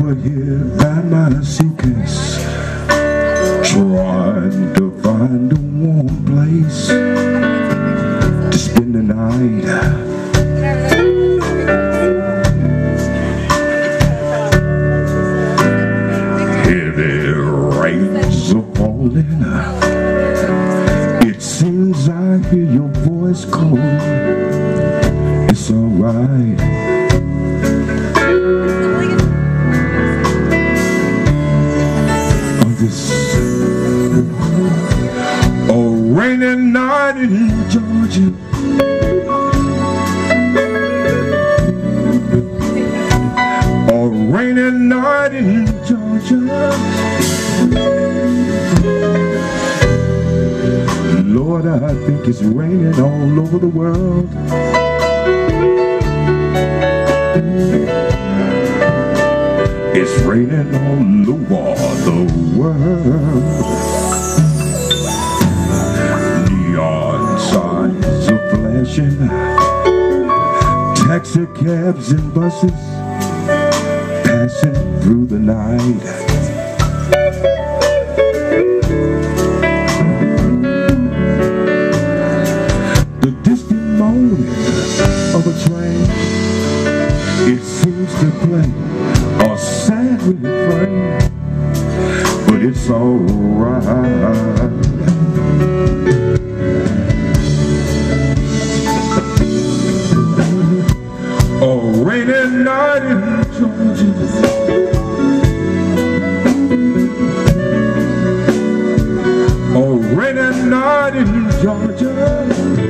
over here by my suitcase, trying to find a warm place to spend the night. Heavy rains are falling. It seems I hear your voice calling. It's alright. On this rainy night in Georgia, a rainy night in Georgia. Lord, I think it's raining all over the world. It's raining all over the world. Neon signs are flashing, taxi cabs and buses passing through the night. The distant moan of a train, it seems to play a sad refrain, but it's alright. A rainy night in Georgia, a rainy night in Georgia.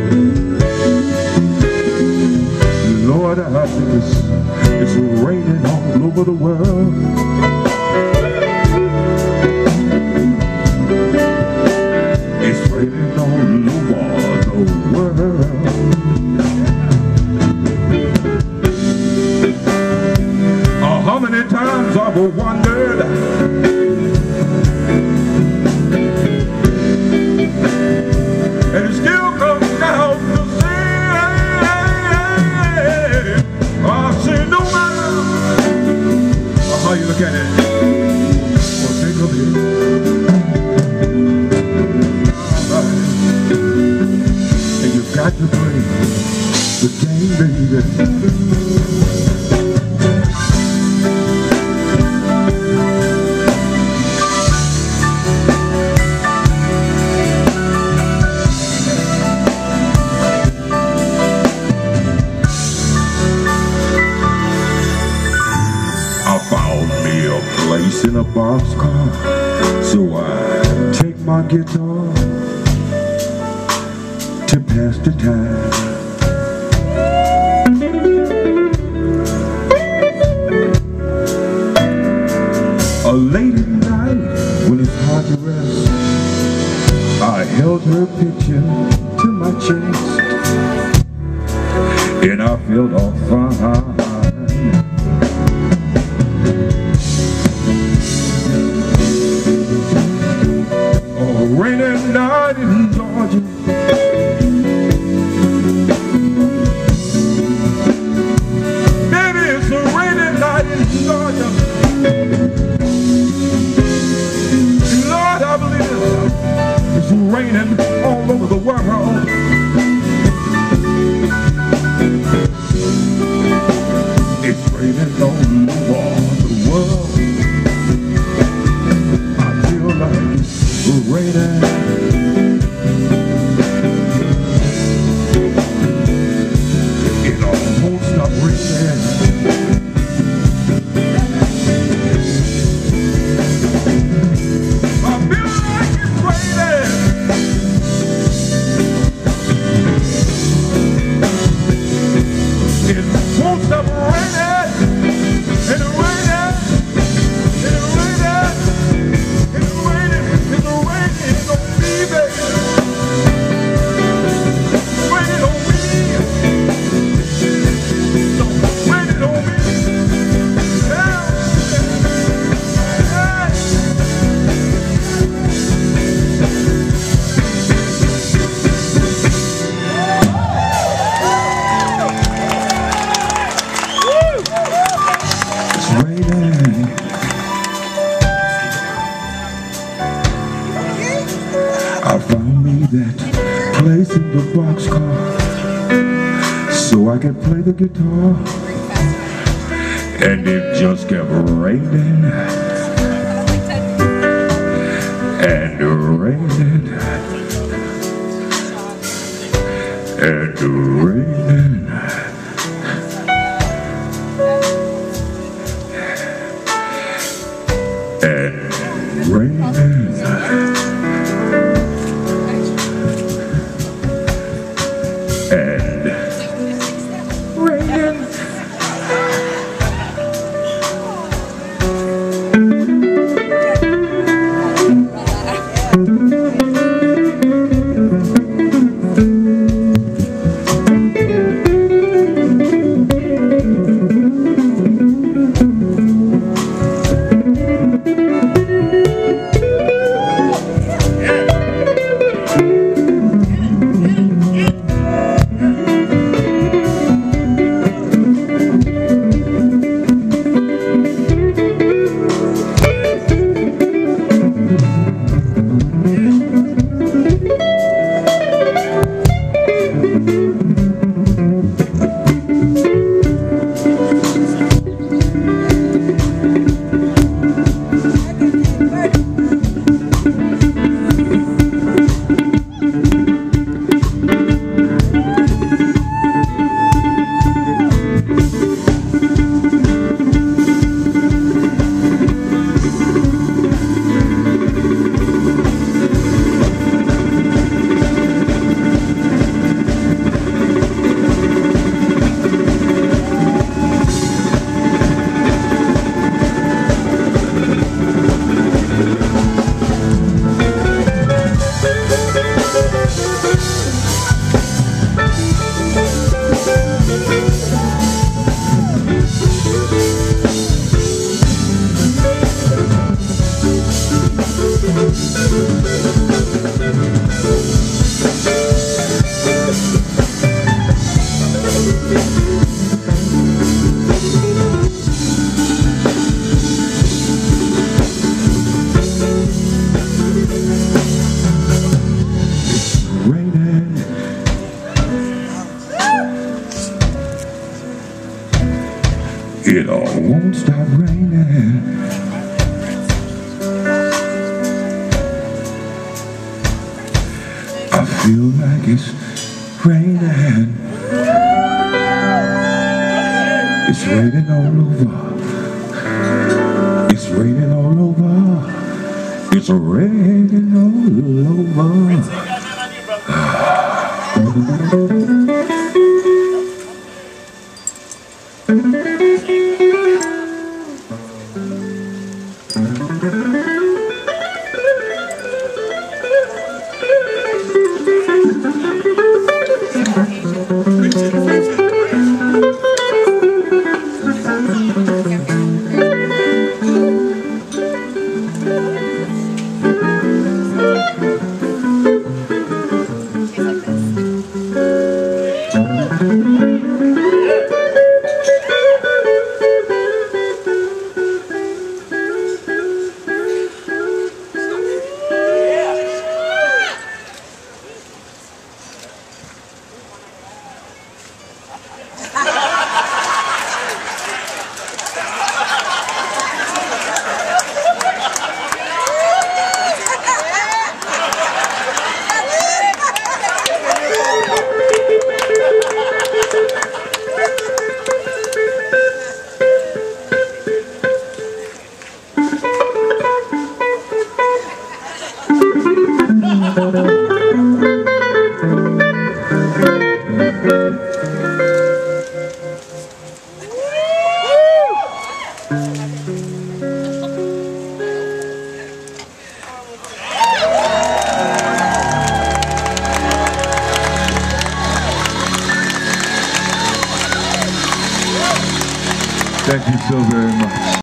Lord, I think it's raining all over the world. It's raining all over the world. How many times I've wondered and it still comes down to say, I say no matter how you look at it, or think of it. And you've got to play the game, baby. Place in a boxcar, so I take my guitar to pass the time. A late at night when it's hard to rest, I held her picture to my chest, and I felt all fine. Rainy night in Georgia, baby, it's a rainy night in Georgia. Lord, I believe it's raining all over the world. It's raining all over the world. I feel like it's raining. It all won't stop raining. I feel like it's raining. It won't stop raining. boxcar so I could play the guitar, and it just kept raining and raining and raining. And raining. And raining. It all won't stop raining. I feel like it's raining. It's raining all over. It's raining all over. It's raining all over. Thank you so very much.